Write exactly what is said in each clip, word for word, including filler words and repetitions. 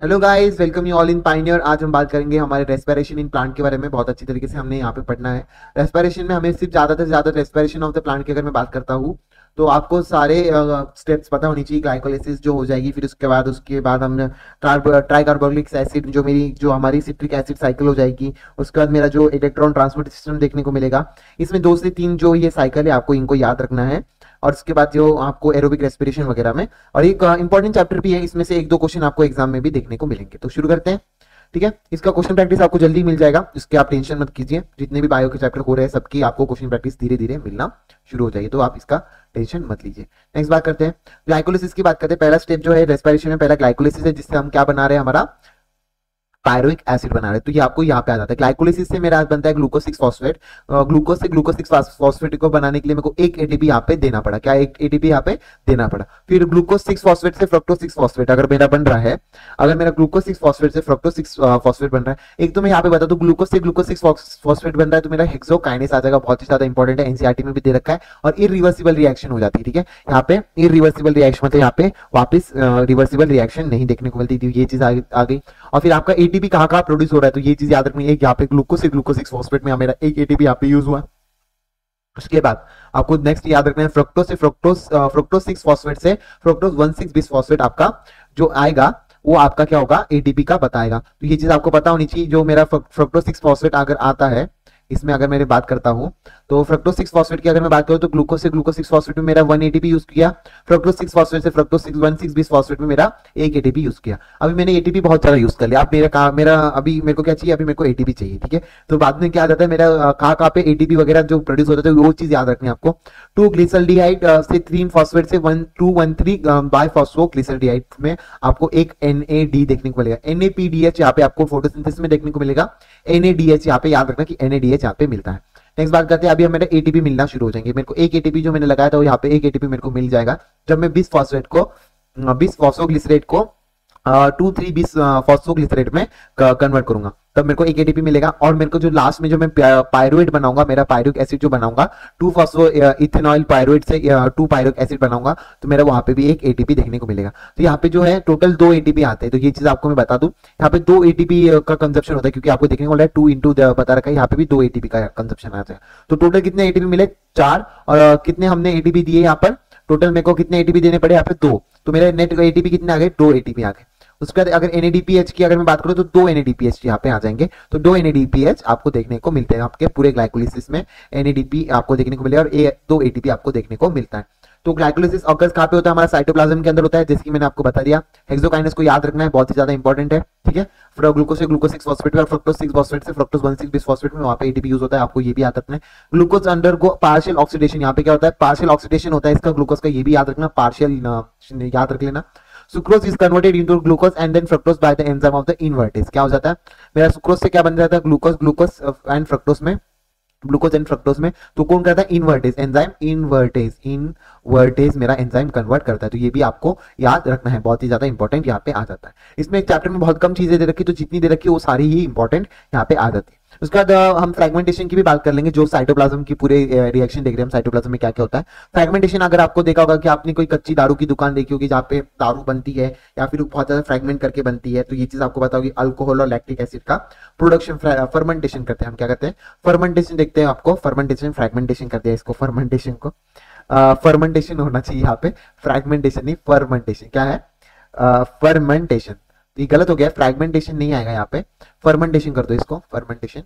Hello guys, welcome you all in Pioneer. आज हम बात करेंगे हमारे रेस्पिरेशन इन प्लांट के बारे में। बहुत अच्छी तरीके से हमने यहाँ पे पढ़ना है। रेस्पिरेशन में हमें सिर्फ ज्यादा से ज्यादा रेस्पिरेशन ऑफ द प्लांट की अगर मैं बात करता हूँ तो आपको सारे स्टेप्स पता होनी चाहिए। ग्लाइकोलाइसिस जो हो जाएगी, फिर उसके बाद उसके बाद हम ट्राइकार्बोक्सिलिक एसिड जो मेरी जो हमारी सिट्रिक एसिड साइकिल हो जाएगी। उसके बाद मेरा जो इलेक्ट्रॉन ट्रांसपोर्ट सिस्टम देखने को मिलेगा। इसमें दो से तीन जो ये साइकिल है आपको इनको याद रखना है। और उसके बाद जो आपको एरोबिक रेस्पिरेशन वगैरह में, और एक इंपॉर्टेंट चैप्टर भी है, इसमें से एक दो क्वेश्चन आपको एग्जाम में भी देखने को मिलेंगे। तो शुरू करते हैं, ठीक है। इसका क्वेश्चन प्रैक्टिस आपको जल्दी मिल जाएगा, इसके आप टेंशन मत कीजिए। जितने भी बायो के चैप्टर हो रहे हैं सबकी आपको क्वेश्चन प्रैक्टिस धीरे धीरे मिलना शुरू हो जाएगी, तो आप इसका टेंशन मत लीजिए। नेक्स्ट बात करते हैं, ग्लाइकोलिसिस की बात करते हैं। पहला स्टेप जो है रेस्पिरेशन में, पहला ग्लाइकोलिसिस है, जिससे हम क्या बना रहे हैं, हमारा पायरुविक एसिड बना रहे हैं। तो ये आपको यहाँ पे आ जाता है। ग्लाइकोलिसिस से मेरा बनता है ग्लूकोज सिक्स फॉस्फेट। ग्लूकोज से ग्लूकोज सिक्स फॉस्फेट को बनाने के लिए मेरे को एक एटीपी यहाँ पे देना पड़ा। क्या एक एटीपी यहाँ पे देना पड़ा। फिर ग्लूकोज सिक्स फॉस्फेट से फ्रक्टोज सिक्स फॉस्फेट अगर मेरा बन रहा है, अगर मेरा ग्लूकोज सिक्स फॉस्फेट से फ्रक्टोज सिक्स फॉस्फेट बन रहा है, एक तो मैं यहाँ पे बता दूं, ग्लूकोज से ग्लूकोज सिक्स फॉस्फेट बन रहा है तो मेरा हेक्सोकाइनेस आ जाएगा। बहुत ही ज्यादा इंपॉर्टेंट है, एनसीईआरटी में भी दे रखा है। और इरिवर्सिबल रिएक्शन हो जाती है, ठीक है। यहाँ पे इरिवर्सिबल रिएक्शन मतलब यहाँ पे वापस रिवर्सिबल रिएक्शन नहीं देखने को मिलती थी, ये चीज आ गई। और फिर आपका एटीपी कहाँ कहाँ प्रोड्यूस हो रहा है, तो ये चीज याद रखनी है। यहाँ पे ग्लूकोज से ग्लूकोज सिक्स फॉस्फेट में मेरा एक एटीपी यहाँ पे यूज हुआ। उसके बाद आपको नेक्स्ट याद रखना है, फ्रक्टोज से फ्रक्टोज फ्रक्टोज सिक्स फॉस्फेट से fructose one six bis phosphate आपका जो आएगा वो आपका क्या होगा, एटीपी का बताएगा। तो ये चीज आपको पता होनी चाहिए। जो मेरा फ्रक्टोज सिक्स फॉस्फेट अगर आता है, इसमें अगर मेरी बात करता हूं तो फ्रक्टोज सिक्स फॉस्फेट की अगर मैं बात करूं तो ग्लूकोज से ग्लूकोज सिक्स फॉस्फेट में मेरा वन एटीपी यूज किया। फ्रक्टोज सिक्स फॉस्फेट से fructose six one six bis phosphate में मेरा एक एटीपी यूज किया। अभी मैंने एटीपी बहुत सारा यूज कर लिया। अब मेरा कहा मेरा अभी मेरे को क्या चाहिए, अभी मेरे को एटीपी चाहिए, ठीक है। तो बाद में क्या आ जाता है, मेरा कहाँ कहाँ पे एटीपी वगैरह जो प्रोड्यूस होता है वो चीज याद रखनी है आपको। टू ग्लिसरल्डिहाइड से थ्री फॉस्फेट से one two one three bi phospho glyceraldehyde में आपको एक एनएडी देखने को मिलेगा। एनएपीडीएच यहाँ पे आपको फोटोसिंथेसिस में देखने को मिलेगा। एनएडीएच यहाँ पे याद रखना कि एनएडीएच यहाँ पे मिलता है। नेक्स्ट बात करते हैं, अभी मेरे एटीपी मिलना शुरू हो जाएंगे। मेरे को एक एटीपी जो मैंने लगाया था वो यहाँ पे एक एटीपी मेरे को मिल जाएगा जब मैं बीस फॉस्फेट को बीस फॉस्फोग्लिसरेट को टू थ्री बीस फॉस्फोग्लिसरेट में कन्वर्ट करूंगा, तब मेरे को एक एटीपी मिलेगा। और मेरे को जो लास्ट में जो मैं पायरुवेट बनाऊंगा, मेरा पायरुविक एसिड जो बनाऊंगा, टू फॉस्फो इथेनॉल पायरुवेट से टू पायरुविक एसिड बनाऊंगा, तो मेरा वहां पे भी एक एटीपी देखने को मिलेगा। तो यहाँ पे जो है टोटल दो एटीपी आते हैं। तो ये चीज आपको मैं बता दूं, यहाँ पे दो एटीपी का कंजप्शन होता है, क्योंकि आपको देखने को मिला है टू इंटू बता रखा है, यहाँ पे भी दो एटीपी का कंजप्शन आता है। तो टोटल कितने एटीपी मिले, चार। और कितने हमने एटीपी दिए यहाँ पर, टोटल मेरे को कितने एटीपी देने पड़े यहाँ पे, दो। तो मेरे नेट एटीपी कितने आ गए, दो एटीपी आ गए। उसके बाद अगर एनएडीपीएच की अगर मैं बात करूं तो दो एनएडीपीएच यहाँ पे आ जाएंगे। तो दो एनएडीपीएच आपको देखने को मिलते हैं आपके पूरे ग्लाइकोलिसिस में। एनएडीपी आपको देखने को मिलेगा और ए, दो एटीपी आपको देखने को मिलता है। तो ग्लाइकोलिसिस ऑकर्स कहां पे होता है, हमारा साइटोप्लाज्म के अंदर होता है, जैसे कि मैंने आपको बता दिया। हेक्सोकाइनेस को याद रखना है, बहुत ही ज्यादा इंपॉर्टेंट है, ठीक है। फिर ग्लूकोज से ग्लूकोज सिक्स फॉस्फेट और फ्रक्टोज सिक्स फॉस्फेट से fructose one six bis phosphate में वहां पे एटीपी यूज होता है, आपको ये भी याद रखना है। ग्लूकोज अंडरगो पार्शियल ऑक्सीडेशन, यहाँ पे क्या होता है, पार्शियल ऑक्सीडेशन होता है इसका ग्लूकोज का, ये भी याद रखना, पार्शियल याद रख लेना। Sucrose is converted into glucose and then fructose by the enzyme of the invertase. क्या हो जाता है, मेरा सुक्रोज से क्या बन जाता है, ग्लूकोज ग्लूकोज एंड फ्रक्टोज में ग्लूकोज एंड फ्रक्टोज में तो कौन करता है, इन्वर्टेज एंजाइम, इन्वर्टेज इन्वर्टेज मेरा एंजाइम कन्वर्ट करता है। तो ये भी आपको याद रखना है, बहुत ही ज्यादा इंपॉर्टेंट यहाँ पे आ जाता है। इसमें एक चैप्टर में बहुत कम चीजें दे रखी, तो जितनी दे रखी वो सारी ही इंपॉर्टेंट यहाँ पे आ जाती है। उसके बाद हम फ्रैगमेंटेशन की भी बात कर लेंगे, जो साइटोप्लाज्म की पूरे रिएक्शन देख रहे हैं हम, साइटोप्लाज्म में क्या क्या होता है। फ्रैगमेंटेशन अगर आपको देखा होगा कि आपने कोई कच्ची दारू की दुकान देखी होगी जहाँ पे दारू बनती है या फिर बहुत ज्यादा फ्रैगमेंट करके बनती है, तो ये चीज आपको पता होगी, अल्कोहल और लैक्टिक एसिड का प्रोडक्शन फर्मेंटेशन करते हैं हम। क्या करते हैं, फर्मेंटेशन देखते हैं आपको, फर्मेंटेशन फ्रैगमेंटेशन करते हैं इसको, फर्मेंटेशन को फर्मेंटेशन होना चाहिए यहाँ पे, फ्रैगमेंटेशन नहीं, फर्मेंटेशन क्या है, फर्मेंटेशन। तो ये गलत हो गया, फ्रैगमेंटेशन नहीं आएगा यहाँ पे, फर्मेंटेशन कर दो इसको, फर्मेंटेशन,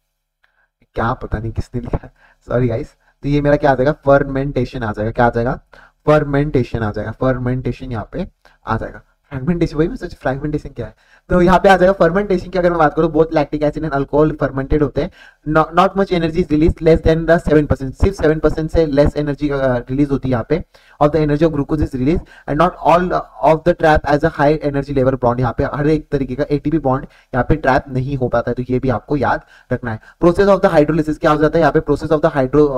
क्या पता नहीं किसने लिखा, सॉरी गाइस। तो ये मेरा क्या आ जाएगा, फर्मेंटेशन आ जाएगा। क्या आ जाएगा, फर्मेंटेशन आ जाएगा, फर्मेंटेशन यहाँ पे आ जाएगा। फ्रैगमेंटेशन, वही मैं सोच फ्रैगमेंटेशन क्या है, तो यहाँ पे आ जाएगा फर्मेंटेशन की अगर मैं बात करूँ, both lactic acid and alcohol fermented होते हैं। Not much energy is release, less than the seven percent, सिर्फ सेवन परसेंट से लेस एनर्जी रिलीज होती है यहाँ पे, of the energy of glucose is release and not all of the trap as a high energy level bond. यहाँ पे हर एक तरीके का एटीपी बॉन्ड यहाँ पे ट्रैप नहीं हो पाता है, तो ये भी आपको याद रखना है। प्रोसेस ऑफ द हाइड्रोलिसिस क्या हो जाता है यहाँ पे, प्रोसेस ऑफ द हाइड्रो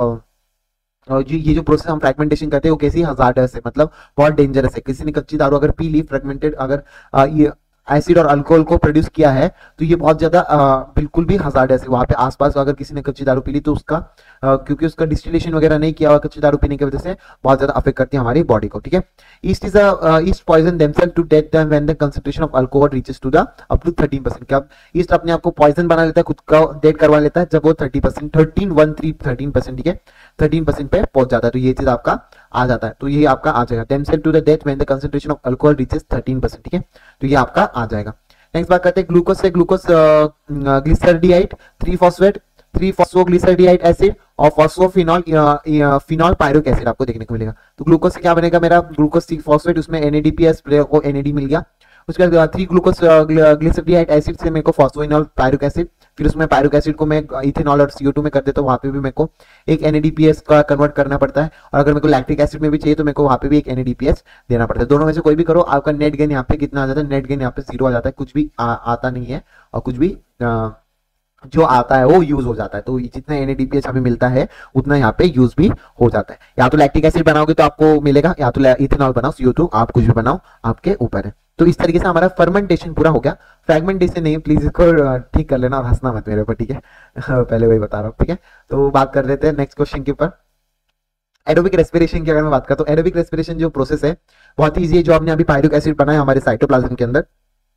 और जो ये जो प्रोसेस हम फ्रैगमेंटेशन करते हैं वो कैसी हजार्डस है, मतलब बहुत डेंजरस है। किसी ने कच्ची दारू अगर पी ली, फ्रैगमेंटेड अगर आ, ये एसिड और अल्कोहल को प्रोड्यूस किया है, तो ये बहुत ज्यादा बिल्कुल भी हजार्डस है। वहां पे आसपास अगर किसी ने कच्ची दारू पी ली तो उसका आ, क्योंकि उसका डिस्टिलेशन वगैरह नहीं किया हुआ कच्ची दारू पीने की वजह से बहुत ज्यादा अफेक्ट करती है हमारी बॉडी को। ठीक है, yeast is yeast poison themselves to death when the concentration of alcohol reaches to the up to thirteen percent. क्या ईस्ट अपने आप को पॉइजन बना लेता है, खुद का डेथ करवा लेता है जब वो thirty percent thirteen one three thirteen percent ठीक है थर्टीन परसेंट पे पहुंच जाता है, तो ये चीज आपका आ जाता है। तो ये आपका आ जाएगा themselves to the death when the concentration of alcohol reaches thirteen percent. ठीक है, तो ये आपका आ जाएगा। नेक्स्ट बात करते हैं ग्लूकोज से। Glucose glyceraldehyde three phosphate three phosphoglyceraldehyde acid और फॉस्फोफिनॉल फिनॉल पायरुविक एसिड आपको देखने को मिलेगा। तो ग्लूकोज से क्या बनेगा मेरा ग्लूकोज सिक्स फॉस्फेट, उसमें एनएडीपीएस को एनएडी मिल गया। उसके बाद थ्री ग्लूकोज ग्लिसरडिहाइड एसिड से मेरे को फॉस्फोइनॉल पायरुविक एसिड, फिर उसमें पायरुविक एसिड को मैं इथेनॉल और सीओ टू में कर देता हूँ, वहां पे भी मेरे को एक एनएडीपीएस का कन्वर्ट करना पड़ता है। और अगर मेरे को लैक्टिक एसिड में भी चाहिए तो मेरे को वहां पे भी एक एनएडीपीएस देना पड़ता है। दोनों में से कोई भी करो, आपका नेट गेन यहाँ पे कितना आ जाता है, नेट गेन यहाँ पे जीरो आ जाता है, कुछ भी आ, आता नहीं है और कुछ भी आ, जो आता है वो यूज हो जाता है। तो जितना एनएडीपीएच हमें मिलता है उतना यहाँ पे यूज भी हो जाता है। या तो लैक्टिक एसिड बनाओगे तो आपको मिलेगा, या तो इथेनॉल बनाओ, सीओ टू, आप कुछ भी बनाओ, आपके ऊपर है। तो इस तरीके से हमारा फर्मेंटेशन पूरा हो गया। फ्रैगमेंटेशन नहीं, प्लीज इसको ठीक कर लेना और हंसना मत मेरे ऊपर, ठीक है पहले वही बता रहा हूँ। ठीक है, तो बात कर लेते हैं नेक्स्ट क्वेश्चन के ऊपर। एरोबिक रेस्पिरेशन की अगर मैं बात करता हूँ, एरोबिक रेस्पिरेशन जो प्रोसेस है बहुत ईजी है। जो आपने अभी पायरुविक एसिड बनाया हमारे साइटोप्लाज्म के अंदर,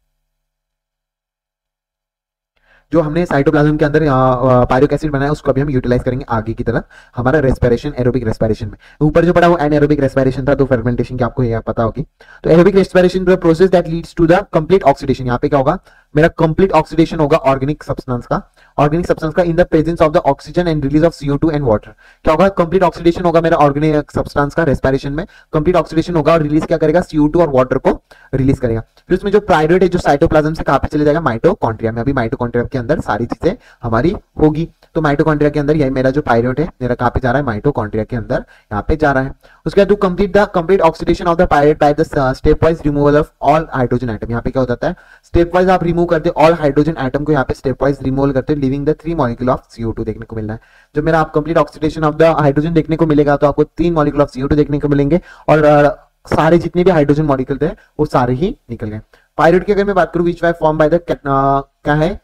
जो हमने साइटोप्लाज्म के अंदर पायरुविक एसिड बनाया उसको अभी हम यूटिलाइज करेंगे आगे की तरफ हमारा रेस्पिरेशन एरोबिक रेस्पिरेशन में। ऊपर जो पड़ा वो एनाएरोबिक रेस्पिरेशन था, तो फर्मेंटेशन की आपको ये पता होगी। तो aerobic respiration the process that leads to the complete oxidation. यहाँ पे क्या होगा मेरा कंप्लीट ऑक्सीडेशन होगा ऑर्गेनिक सब्सटेंस का, ऑर्गेनिक सब्सटेंस का in the presence of the oxygen and release of CO two and water. क्या होगा कंप्लीट ऑक्सीडेशन होगा मेरा ऑर्गेनिक सब्सटेंस का रेस्पिरेशन में, कंप्लीट ऑक्सीडेशन होगा और रिलीज क्या करेगा सीओ टू और वाटर को रिलीज करेगा। फिर उसमें जो पायरुवेट है जो साइटोप्लाज्म से कहां पे चले जाएगा माइटोकॉन्ड्रिया में। अभी माइटोकॉन्ड्रिया के अंदर सारी चीजें हमारी होगी। तो माइटोकॉन्ड्रिया के अंदर यही मेरा जो पायरुवेट है मेरा कहां पे जा रहा है माइटोकॉन्ड्रिया के अंदर यहाँ पे जा रहा है। उसके बाद to complete the complete oxidation of the pyruvate by the step wise removal of all hydrogen atom. यहाँ पे क्या होता है स्टेप वाइज आप रिमूव करते ऑल हाइड्रोजन एटम को यहाँ पे स्टेप वाइज रिमूव करते leaving the three molecule of CO two देखने को मिलना है। जो मेरा आप complete oxidation of the hydrogen देखने को मिलेगा तो आपको तीन मॉलिक्यूल ऑफ सीओ टू देखने को मिलेंगे और सारे जितने भी हाइड्रोजन मॉलिक्यूल थे वो सारे ही निकल गए। पायरुवेट की अगर मैं बात करूं which why form by the क्या है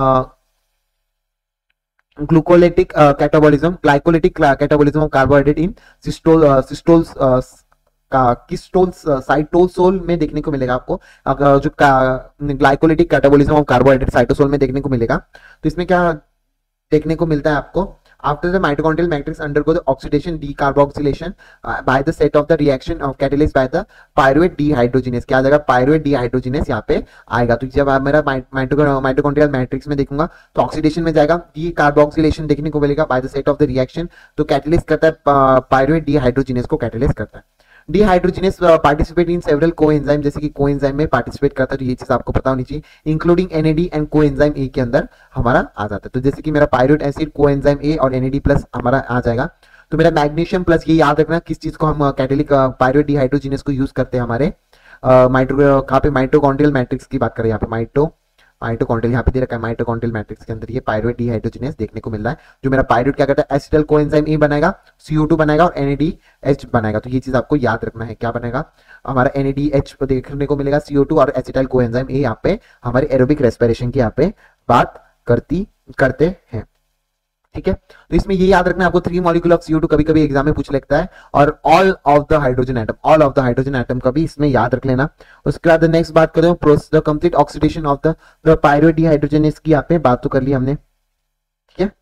glucolytic catabolism glycolytic catabolism of carbohydrate in systole systoles cystols cytosol में देखने को मिलेगा आपको। जो glycolytic catabolism of carbohydrate cytosol में देखने को मिलेगा। तो इसमें क्या देखने को मिलता है आपको after the mitochondrial matrix undergo the oxidation decarboxylation uh, by the set of the reaction of catalyzed by the pyruvate dehydrogenase। क्या आ जाएगा pyruvate dehydrogenase यहाँ पे आएगा। तो जब आप मेरा माइटोकॉन्ड्रियल मैट्रिक्स में देखूंगा तो ऑक्सीडेशन में जाएगा, decarboxylation देखने को मिलेगा by the set of the reaction। तो कैटलिस्ट करता है pyruvate dehydrogenase को कैटलिस्ट करता है। Dehydrogenase participate in several coenzyme, जैसे कि कोएंजाइम में पार्टिसिपेट करता है, तो ये चीज आपको पता होनी चाहिए। Including NAD and coenzyme A के अंदर हमारा आ जाता है। तो जैसे कि मेरा पायरुवेट एसिड कोएंजाइम ए और एनएडी प्लस हमारा आ जाएगा। तो मेरा मैग्नीशियम प्लस, ये याद रखना किस चीज को हम कैटेलिक पायरुवेट डिहाइड्रोजिनेस को यूज करते हैं हमारे माइटो कहाँ पे माइटोकॉन्ड्रियल मैट्रिक्स की बात करें यहाँ पे माइटो माइटोकॉन्ड्रियल यहाँ पे दे रखा है माइटोकॉन्ड्रियल मैट्रिक्स के अंदर ये पायरुवेट डिहाइड्रोजिनेस देखने को मिल रहा है। जो मेरा पायरुवेट क्या करता है एसिटल कोएंजाइम ए बनाएगा, सीओ टू बनाएगा और एनएडीएच बनाएगा। तो ये चीज आपको याद रखना है, क्या बनेगा हमारा एनएडीएच देखने को मिलेगा, सीओ टू और एसिटाइल कोएंजाइम ए यहाँ पे हमारे एरोबिक रेस्पिरेशन की यहाँ पे बात करती करते हैं। ठीक है, तो इसमें ये याद रखना है आपको three molecule of CO two कभी कभी एग्जाम में पूछ लगता है और all of the hydrogen atom, all of the hydrogen atom का भी इसमें याद रख लेना। उसके बाद नेक्स्ट बात करें process the complete oxidation of the pyruvate dehydrogenase की यहाँ पे बात तो कर ली हमने। ठीक है,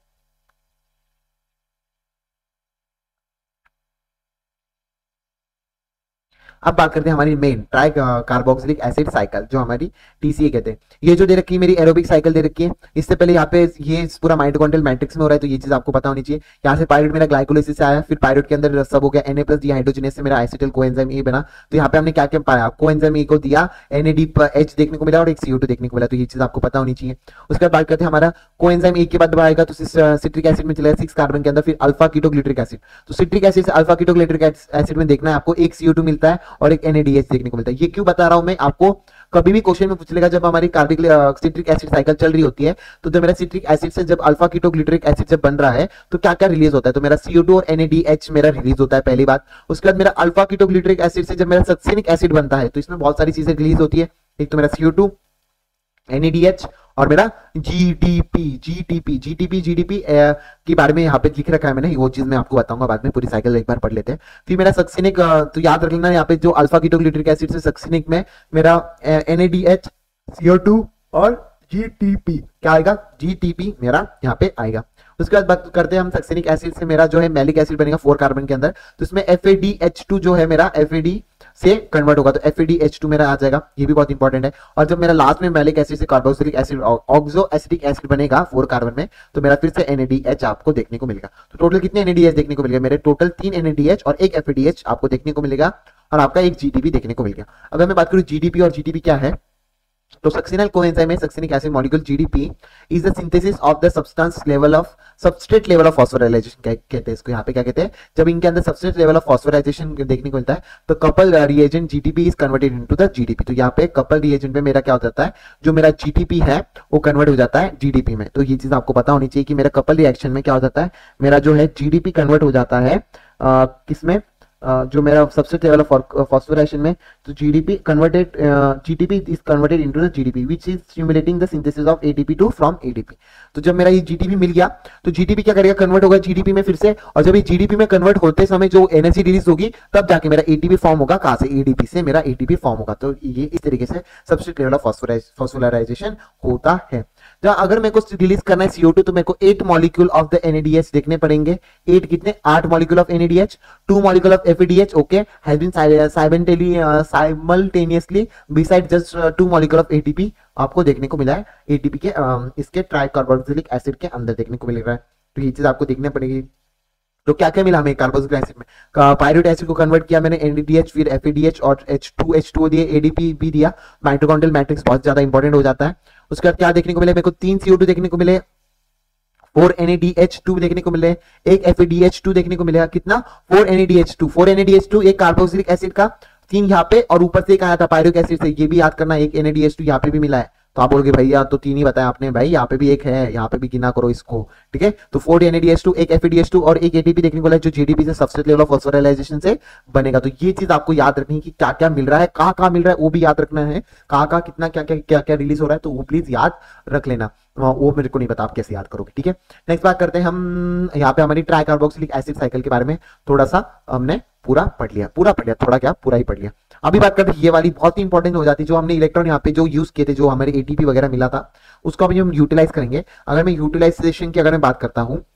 अब बात करते हैं हमारी main tri carboxylic acid cycle जो हमारी टीसीए कहते हैं। ये जो दे रखी है मेरी एरोबिक साइकिल दे रखी है। इससे पहले यहाँ पे ये पूरा माइटोकॉन्ड्रियल मैट्रिक्स में हो रहा है, तो ये चीज आपको पता होनी चाहिए। यहाँ से पायरुवेट मेरा ग्लाइकोलाइसिस से आया, फिर पायरुवेट के अंदर सब हो गया एन ए प्लस डिहाइड्रोजिनेस से मेरा एसिटिल कोएंजाइम ए बना। तो यहाँ पे हमने क्या क्या पाया, कोएंजाइम ए को दिया, एनएडी एच देखने को मिला और एक सीओ टू देखने को मिला। तो ये चीज आपको पता होनी चाहिए। उसके बाद बात करते हैं हमारा कोएंजाइम ए के बाद आएगा तो सिट्रिक एसिड में चलेगा सिक्स कार्बन के अंदर, फिर अल्फा कीटोग्लिसरिक एसिड। तो सिट्रिक एसिड से अल्फा कीटोग्लिसरिक एसिड में देखना है आपको एक सीओ टू मिलता है और एक एनएडीएच देखने को मिलता है। ये क्यों बता रहा हूं मैं आपको, कभी भी क्वेश्चन में पूछ लेगा जब हमारी कार्बिक सिट्रिक एसिड साइकिल चल रही होती है तो जो मेरा सिट्रिक एसिड से जब अल्फा कीटोग्लिसरिक एसिड जब बन रहा है तो क्या क्या रिलीज होता है, तो मेरा सीओ टू और एनएडीएच मेरा रिलीज होता है पहली बात। उसके बाद मेरा अल्फा कीटोग्लिसरिक एसिड से जब मेरा सक्सेनिक एसिड बनता है तो इसमें बहुत सारी चीजें रिलीज होती है। एक तो मेरा CO two, N A D H और मेरा G D P G T P G T P G D P के बारे में यहाँ पे लिख रखा है मैंने, वो चीज मैं आपको बताऊंगा बाद में, पूरी साइकिल एक बार पढ़ लेते हैं। फिर मेरा सक्सिनिक, तो याद रख लेना यहाँ पे जो अल्फा कीटोग्लूटारिक एसिड से सक्सिनिक में मेरा N A D H C O two और जी टी पी क्या आएगा, जी टी पी मेरा यहाँ पे आएगा। उसके बाद बात करते हैं हम सक्सिनिक एसिड से मेरा जो है मैलिक एसिड बनेगा फोर कार्बन के अंदर, तो इसमें F A D H two जो है मेरा एफ ए डी से कन्वर्ट होगा, तो F A D H two मेरा आ जाएगा, ये भी बहुत इंपॉर्टेंट है। और जब मेरा लास्ट में मैलिक एसिड से carboxylic acid oxo acetic acid बनेगा फोर कार्बन में, तो मेरा फिर से एन ए डी एच आपको देखने को मिलेगा। तो टोटल कितने एन ए डी एच देखने को मिलेगा, मेरे टोटल तीन एन ए डी एच और एक एफ ए डी एच आपको देखने को मिलेगा, और आपका एक जी टी पी देखने को मिल गया। अगर मैं बात करूं जी डी पी और जी टी पी क्या है, तो सक्सिनल कोएंजाइम में succinic acid molecule G D P is the synthesis of the substance level of substrate level of phosphorylation कहते हैं इसको, यहाँ पे क्या कहते हैं, जब इनके अंदर सबस्ट्रेट लेवल ऑफ फॉस्फोराइजेशन देखने को मिलता है तो couple reagent G T P is converted into the G D P. तो यहाँ पे कपल रिएजेंट में मेरा क्या हो जाता है, जो मेरा जी टी पी है वो कन्वर्ट हो जाता है जी डी पी में। तो ये चीज आपको पता होनी चाहिए कि मेरा कपल रिएक्शन में क्या हो जाता है, मेरा जो है जी डी पी कन्वर्ट हो जाता है किसमें, Uh, जो मेरा सबसे लेवल ऑफ फॉस्फोराइलेशन में, तो GDP converted GTP is converted into the GDP which is stimulating the synthesis of ATP to from ADP. तो जब मेरा ये जीटीपी मिल गया तो जीटीपी क्या करेगा, कन्वर्ट होगा जीडीपी में फिर से, और जब ये जीडीपी में कन्वर्ट होते समय जो एनर्जी रिलीज होगी तब जाके मेरा एटीपी फॉर्म होगा, कहां से, एडीपी से मेरा एटीपी फॉर्म होगा। तो ये इस तरीके से सबसे लेवल ऑफ फॉस्फोराइलेशन होता है। जब अगर मेरे को रिलीज करना है सी ओ टू तो मेरे को eight molecule of the N A D H देखने पड़ेंगे, एट कितने, आठ molecule of N A D H, two molecule of F A D H, okay, has been simultaneously beside just uh, two molecule of A T P आपको देखने को मिला है A T P के uh, इसके tricarboxylic acid के अंदर देखने को मिल रहा है। तो ये चीज आपको देखने पड़ेगी। तो क्या क्या मिला हमें कार्बोक्सिलिक एसिड में, पायरुवेट एसिड को कन्वर्ट किया मैंने एन डी डी एच, फिर एफ ए डी एच और एच टू एच टू दिए, ए डी पी भी दिया, माइटोकॉन्ड्रियल मैट्रिक्स बहुत ज्यादा इंपॉर्टेंट हो जाता है। उसके बाद क्या देखने को मिले, मेरे को तीन सी ओ टू देखने को मिले, four N A D H two देखने को मिले, एक F A D H two देखने को मिलेगा, कितना, four N A D H two, four N A D H two, एक कार्बोक्सिलिक एसिड का, तीन यहाँ पे, और ऊपर से एक आया था पायरुविक एसिड से, ये भी याद करना, एक N A D H two यहाँ पे भी मिला है। तो आप बोलोगे भैया तो तीन ही बताया आपने, भाई यहाँ पे भी एक है, यहाँ पे भी गिना करो इसको, ठीक है। तो four N A D H two, एक F A D H two और एक ए टी पी देखने को मिला जो जीडीपी से सबस्ट्रेट लेवल ऑफ फॉस्फोराइलेशन से बनेगा। तो ये चीज आपको याद रखनी है कि क्या क्या मिल रहा है, कहाँ कहाँ मिल रहा है वो भी याद रखना है, कहाँ कहाँ कितना क्या क्या क्या क्या रिलीज हो रहा है, तो वो प्लीज याद रख लेना। वो मेरे को नहीं पता आप कैसे याद करोगे, ठीक है। नेक्स्ट बात करते हैं हम, यहाँ पे हमारी ट्राइकार्बोक्सिलिक एसिड साइकिल के बारे में थोड़ा सा हमने पूरा पढ़ लिया, पूरा पढ़ लिया, थोड़ा क्या पूरा ही पढ़ लिया। अभी बात करते हैं ये वाली बहुत ही इंपॉर्टेंट हो जाती है, जो हमने इलेक्ट्रॉन यहाँ पे जो यूज किए थे, जो हमारे एटीपी वगैरह मिला था, उसको अभी हम यूटिलाइज करेंगे। अगर मैं यूटिलाइजेशन की अगर मैं बात करता हूँ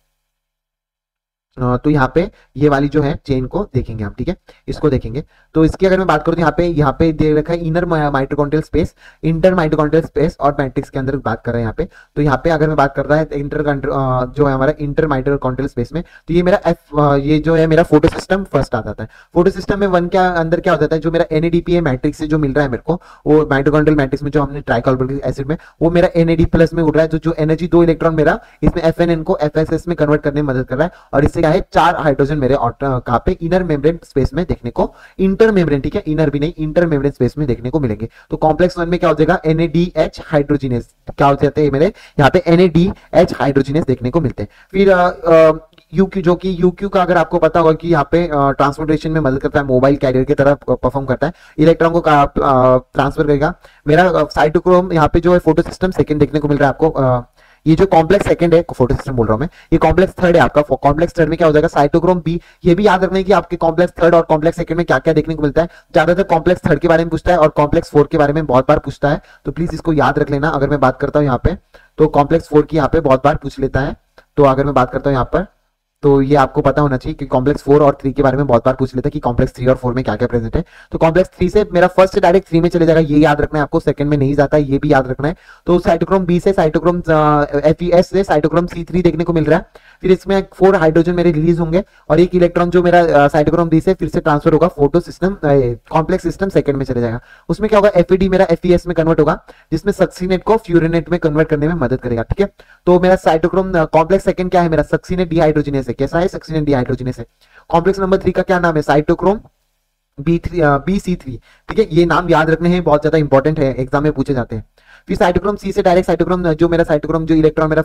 तो यहाँ पे ये वाली जो है चेन को देखेंगे हम, ठीक है, इसको देखेंगे। तो इसकी अगर मैं बात करूँ तो यहाँ पे यहाँ पे दे रखा है inner mitochondrial space, inter mitochondrial space और मैट्रिक्स के अंदर बात कर रहे हैं यहाँ पे। तो यहाँ पे अगर मैं बात कर रहा है इंटर जो है हमारा इंटर माइटोकॉन्ड्रियल स्पेस में, तो ये मेरा एफ ये जो है मेरा फोटो सिस्टम फर्स्ट आ जाता है। फोटो सिस्टम में वन के अंदर क्या हो जाता है, जो मेरा एन ए डी पी है मैट्रिक्स से जो मिल रहा है मेरे को, वो माइटोकॉन्ड्रियल मैट्रिक्स में जो हमने ट्राइकार्बोक्सिलिक एसिड में, वो मेरा एन ए डी प्लस में उड़ रहा है, जो एनर्जी दो इलेक्ट्रॉन मेरा इसमें एफ एन एन को एफ एस एस में कन्वर्ट करने में मदद कर रहा है। और इससे क्या है, चार हाइड्रोजन मेरे कहां पे, इनर मेम्ब्रेन स्पेस में देखने को, इंटर मेम्ब्रेन, ठीक है, इनर भी नहीं, इंटर मेम्ब्रेन स्पेस में देखने को मिलेंगे। तो कॉम्प्लेक्स वन में क्या हो जाएगा, N A D H hydrogenase, क्या हो जाते हैं मेरे यहाँ पे N A D H hydrogenase देखने को मिलते हैं। फिर यूक्यू, जो कि यूक्यू का अगर आपको पता होगा कि यहाँ पे ट्रांसपोर्टेशन में मदद करता है, मोबाइल कैरियर की तरह परफॉर्म करता है, इलेक्ट्रॉन को ट्रांसफर करेगा। मेरा साइटोक्रोम यहाँ पे जो है फोटो सिस्टम सेकंड देखने को मिल रहा है आपको। ये जो कॉम्प्लेक्स सेकंड है, फोटो सिस्टम बोल रहा हूं मैं, ये कॉम्प्लेक्स थर्ड है आपका। कॉम्प्लेक्स थर्ड में क्या हो जाएगा, साइटोक्रोम बी। ये भी याद रखना है कि आपके कॉम्प्लेक्स थर्ड और कॉम्प्लेक्स सेकंड में क्या क्या देखने को मिलता है। ज्यादातर कॉम्प्लेक्स थर्ड के बारे में पूछता है और कॉम्प्लेक्स फोर के बारे में बहुत बार पूछता है, तो प्लीज इसको याद रख लेना। अगर मैं बात करता हूँ यहाँ पे, तो कॉम्प्लेक्स फोर की यहाँ पे बहुत बार पूछ लेता है। तो अगर मैं बात करता हूँ यहाँ पर, तो ये आपको पता होना चाहिए कि कॉम्प्लेक्स फोर और थ्री के बारे में बहुत बार पूछ लेता है कि कॉम्प्लेक्स थ्री और फोर में क्या क्या प्रेजेंट है। तो कॉम्प्लेक्स थ्री से मेरा फर्स्ट से डायरेक्ट थ्री में चले जाएगा, ये याद रखना है आपको, सेकंड में नहीं जाता है, ये भी याद रखना है। तो साइटोक्रोम बी से साइटोक्रोम एफ ई एस से साइटोक्रोम सी थ्री देखने को मिल रहा है। फिर इसमें फोर हाइड्रोजन मेरे रिलीज होंगे और एक इलेक्ट्रॉन जो मेरा साइटोक्रोम बी से फिर से ट्रांसफर होगा photosystem complex system second में चले जाएगा। उसमें क्या होगा, एफ ई डी मेरा एफ ई एस में कन्वर्ट होगा, जिसमें सक्सीनेट को फ्यूरिनेट में कन्वर्ट करने में मदद करेगा, ठीक है। तो मेरा साइटोक्रोम कॉम्प्लेक्स सेकंड क्या है मेरा, सक्सीनेट डिहाइड्रोजिनेस है। कैसा है, सक्सीनेट डिहाइड्रोजिनेस है। कॉम्प्लेक्स नंबर थ्री का क्या नाम है, cytochrome B three B C three, ठीक है। ये नाम याद रखने हैं, बहुत ज्यादा इंपॉर्टेंट है, एग्जाम में पूछे जाते हैं। फिर साइटोक्रोम सी से डायरेक्ट साइटोक्रोम, जो मेरा साइटोक्रोम जो इलेक्ट्रॉन मेरा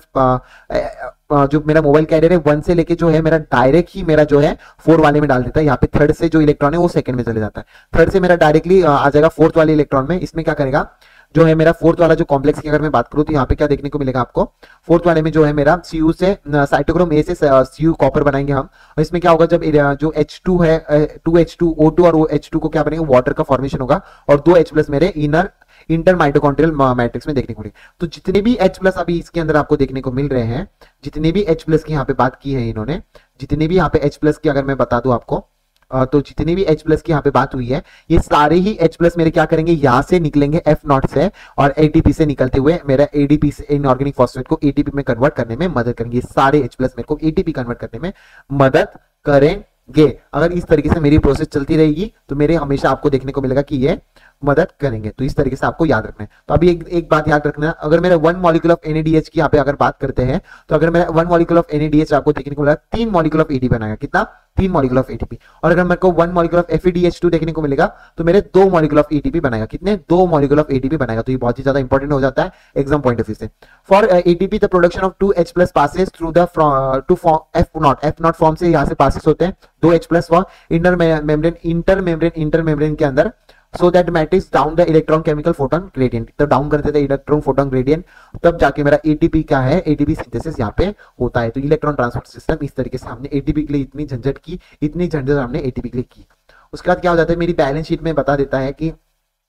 आ, जो मेरा मोबाइल कैरियर है वन से लेके जो है मेरा डायरेक्ट ही मेरा जो है फोर वाले में डाल देता है। यहाँ पे थर्ड से जो इलेक्ट्रॉन है वो सेकंड में चले जाता है, थर्ड से मेरा डायरेक्टली आ जाएगा फोर्थ वाले इलेक्ट्रॉन में। इसमें क्या करेगा, जो है मेरा फोर्थ वाला जो कॉम्प्लेक्स की अगर मैं बात करूं तो यहाँ पे क्या देखने को मिलेगा आपको, फोर्थ वाले में जो है मेरा सीयू से साइटोक्रोम ए से सीयू कॉपर बनाएंगे हम, और इसमें क्या होगा जब जो एच टू है two H two O two और वो एच टू को क्या बनेगा, वाटर का फॉर्मेशन होगा, और दो H प्लस मेरे इनर इंटर माइटोकॉन्ड्रियल मैट्रिक्स में देखने को मिलेगा। तो जितने भी H प्लस अभी इसके अंदर आपको देखने को मिल रहे हैं, जितने भी H प्लस की यहाँ पे बात की है इन्होंने, जितने भी यहाँ पे H प्लस की अगर मैं बता दूं आपको, तो जितने भी H प्लस की यहाँ पे बात हुई है, ये सारे ही H प्लस मेरे क्या करेंगे, यहाँ से निकलेंगे एफ नॉट से, और एटीपी से निकलते हुए मेरा एडीपी से इनऑर्गेनिक फॉस्फेट को एटीपी में कन्वर्ट करने में मदद करेंगे। सारे H प्लस मेरे को एटीपी कन्वर्ट करने में मदद करेंगे। अगर इस तरीके से मेरी प्रोसेस चलती रहेगी तो मेरे हमेशा आपको देखने को मिलेगा कि ये मदद करेंगे। तो इस तरीके से आपको याद रखना है। तो अभी एक, एक बात याद रखना है, अगर मेरा वन मॉलिक्यूल ऑफ एनएडीएच की यहाँ पे अगर बात करते हैं, तो अगर मेरा वन मॉलिक्यूल ऑफ एनएडीएच आपको देखने को मिलेगा, तीन मॉलिक्यूल ऑफ एटीपी बनाएगा, कितना, तीन मॉलिक्यूल ऑफ एटीपी। और अगर मेरे को one molecule of FEDH two देखने को मिलेगा तो मेरे दो मॉलिक्यूल ऑफ एटीपी बनाएगा, कितने, दो मॉलिक्यूल ऑफ एटीपी बनाएगा। तो ये बहुत ही ज्यादा इंपॉर्टेंट हो जाता है एग्जाम पॉइंट ऑफ व्यू से। For ATP the production of two H plus passes through the two form F naught, F naught form से यहाँ से पासेस होते हैं दो H plus for inter membrane, inter membrane inter membrane के अंदर, so that matrix down the electron chemical photon gradient, तब down करते थे इलेक्ट्रॉन फोटोन ग्रेडियंट, तब जाके मेरा एटीपी क्या है, एटीपी सिंथेसिस यहाँ पे होता है। तो इलेक्ट्रॉन ट्रांसपोर्ट सिस्टम, इस तरीके से हमने एटीपी के लिए इतनी झंझट की, इतनी झंझट हमने एटीपी के लिए की। उसके बाद क्या हो जाता है, मेरी बैलेंस शीट में बता देता है कि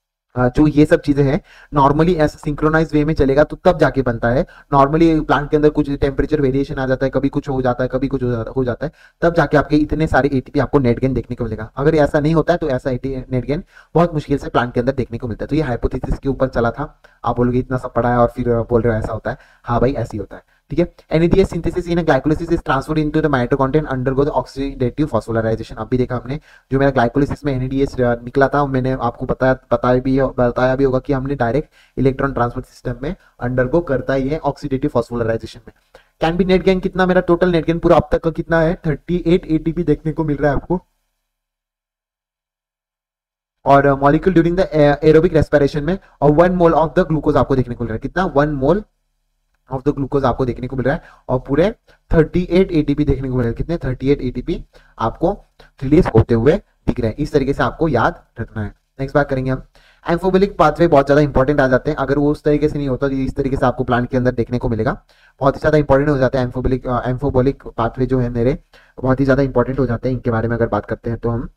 जो ये सब चीजें हैं नॉर्मली ऐसा सिंक्रोनाइज वे में चलेगा तो तब जाके बनता है। नॉर्मली प्लांट के अंदर कुछ टेम्परेचर वेरिएशन आ जाता है, कभी कुछ हो जाता है, कभी कुछ हो जाता है, तब जाके आपके इतने सारे एटीपी आपको नेट गेन देखने को मिलेगा। अगर ऐसा नहीं होता है तो ऐसा नेट गेन बहुत मुश्किल से प्लांट के अंदर देखने को मिलता है। तो ये हाइपोथेसिस के ऊपर चला था, आप बोलोगे इतना सब पढ़ा है और फिर बोल रहे हो ऐसा होता है, हाँ भाई ऐसे ही होता है, ठीक है। NADH synthesis in glycolysis is transferred into the mitochondria and undergo the oxidative phosphorylation. अब भी देखा हमने, जो मेरा ग्लाइकोलाइसिस में एनएडीएच निकला था, मैंने आपको बताया बताया भी बताया भी होगा कि हमने डायरेक्ट इलेक्ट्रॉन ट्रांसपोर्ट सिस्टम में अंडरगो करता ही है ऑक्सीडेटिव फॉस्फोराइलेशन में। कैन बी नेट गेन कितना, मेरा टोटल नेट गेन पूरा अब तक का कितना है, थर्टी एट एटीपी देखने को मिल रहा है आपको। और molecule during the aerobic respiration में, और one mole of the glucose आपको देखने को मिल रहा है, कितना, one mole of the glucose आपको देखने को मिल रहा है, और पूरे थर्टी एट एटीपी देखने को मिल रहा है, कितने, थर्टी एट एटीपी आपको रिलीज होते हुए दिख रहे हैं। इस तरीके से आपको याद रखना है। नेक्स्ट बात करेंगे हम, एम्फोबोलिक पाथवे बहुत ज्यादा इंपॉर्टेंट आ जाते हैं। अगर वो उस तरीके से नहीं होता तो इस तरीके से आपको प्लांट के अंदर देखने को मिलेगा, बहुत ही ज्यादा इंपॉर्टेंट हो जाता है। एम्फोबोलिक एम्फोबोलिक पाथवे जो है मेरे बहुत ही ज्यादा इंपॉर्टेंट हो जाते हैं। इनके बारे में अगर बात करते हैं तो हम,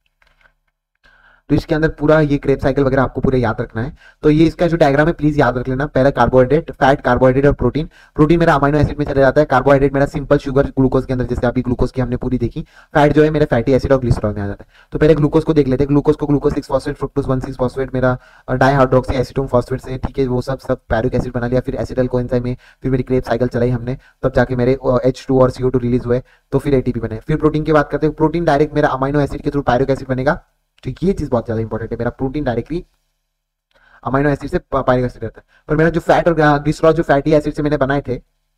तो इसके अंदर पूरा ये क्रेब साइकिल वगैरह आपको पूरा याद रखना है। तो ये इसका जो डायग्राम है प्लीज याद रख लेना। पहला कार्बोहाइड्रेट, फैट, कार्बोहाइड्रेट और प्रोटीन। प्रोटीन मेरा अमाइनो एसिड में चला जाता है, कार्बोहाइड्रेट मेरा सिंपल शुगर ग्लूकोज के अंदर, जैसे अभी ग्लूकोज की हमने पूरी देखी। फैट जो है मेरा फैटी एसिड और ग्लिसरॉल में आ जाता है। तो पहले ग्लूकोज को देख लेते हैं। ग्लूकोज को glucose six phosphate, fructose one six phosphate, मेरा डाइहाइड्रोक्सी एसीटोन फॉस्फेट से, ठीक है, वो सब सब पैरिक एसिड बना लिया। फिर एसिटल कोएंजाइम में फिर मेरी क्रेब साइकिल चलाई हमने, तब जाके मेरे एच टू और सी ओ टू रिलीज हुए, तो फिर एटीपी बने। फिर प्रोटीन की बात करते हैं। प्रोटीन डायरेक्ट मेरा अमाइनो एसिड के थ्रू पैरिक एसिड बनेगा। तो ये चीज बहुत ज्यादा इंपॉर्टेंट है, मेरा प्रोटीन डायरेक्टली अमाइनो एसिड से पायरिक एसिड रहता है। पर मेरा जो फैट और ग्लिसरॉल जो फैटी एसिड से मैंने बनाए थे,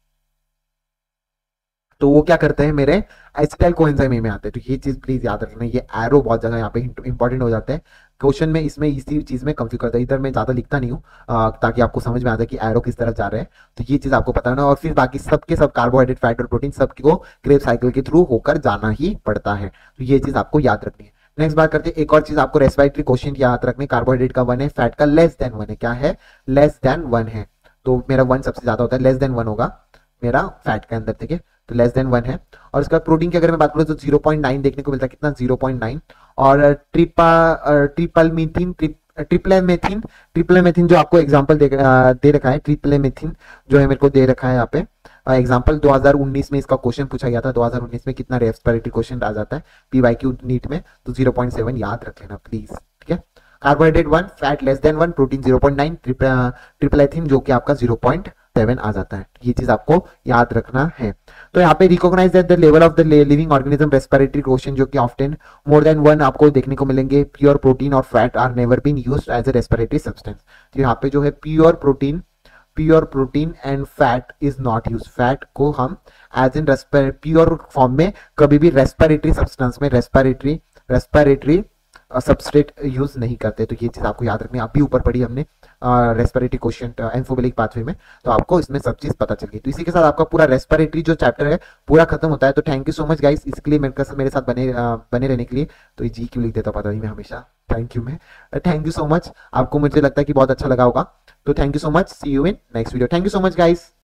तो वो क्या करते हैं, मेरे एसिटाइल कोएंजाइम में आते हैं। तो ये चीज प्लीज याद रखना। ये एरो बहुत ज्यादा यहाँ पे इंपॉर्टेंट हो जाते हैं क्वेश्चन में, इसमें इसी चीज में कंफ्यूज करता है। इधर मैं ज्यादा लिखता नहीं हूँ ताकि आपको समझ में आ जाए कि एरो किस तरफ जा रहे हैं। तो ये चीज आपको पता है ना। और फिर बाकी सबके सब कार्बोहाइड्रेट, फैट और प्रोटीन सबको क्रेब साइकिल के थ्रू होकर जाना ही पड़ता है। तो ये चीज आपको याद रखनी है। नेक्स्ट बात करते हैं, एक और चीज आपको रेस्पिरेटरी क्वेश्चन याद रखने। कार्बोहाइड्रेट का वन है, फैट का लेस देन वन है। क्या है, लेस देन वन है। तो मेरा वन सबसे ज्यादा होता है, लेस देन वन होगा मेरा फैट के अंदर, ठीक है। तो लेस देन वन है। और इसका प्रोटीन की अगर मैं बात करूं तो जीरो पॉइंट नाइन देखने को मिलता है, कितना, जीरो पॉइंट नाइन। और ट्रिपा ट्रिपल मीथिन ट्रिप्लेमेथिन ट्रिप्लेमेथिन जो आपको एग्जांपल दे, दे रखा है, ट्रिप्लेमेथिन जो है मेरे को दे रखा है यहाँ पे एग्जांपल। दो हज़ार उन्नीस में इसका क्वेश्चन पूछा गया था। दो हज़ार उन्नीस में कितना रेस्पिरेटरी क्वेश्चन आ जाता है पीवाईक्यू नीट में, तो जीरो पॉइंट सेवन याद रख लेना प्लीज, ठीक है। Carbohydrate one, fat less than one, protein zero point nine, ट्रिपलेथिन जो कि आपका जीरो पॉइंट सेवन आ जाता है। ये चीज आपको याद रखना है। तो यहाँ पे recognise that the level of the living organism respiratory question जो कि ऑफ्टन मोर देन वन आपको देखने को मिलेंगे। प्योर प्रोटीन और fat are never been used as a respiratory substance. तो यहाँ पे जो है pure protein pure protein and fat is not use. Fat को हम as in respiratory pure form में कभी भी रेस्पिरेटरी सब्सटेंस में रेस्पिरेटरी रेस्पिरेटरी सबस्ट्रेट यूज नहीं करते। तो ये चीज आपको याद रखनी है। अभी ऊपर पढ़ी हमने रेस्पिरेटरी क्वेश्चन एम्फोबिलिक पाथवे में, तो आपको इसमें सब चीज पता चल गई। तो इसी के साथ आपका पूरा रेस्पिरेटरी जो चैप्टर है पूरा खत्म होता है। तो thank you so much guys, इसके लिए मेरे मेरे साथ बने uh, बने रहने के लिए। तो ये जी क्यों लिख देता पता नहीं मैं हमेशा, थैंक यू मैं थैंक यू सो मच। आपको मुझे लगता है कि बहुत अच्छा लगा होगा। तो thank you so much, see you in next video. Thank you so much guys.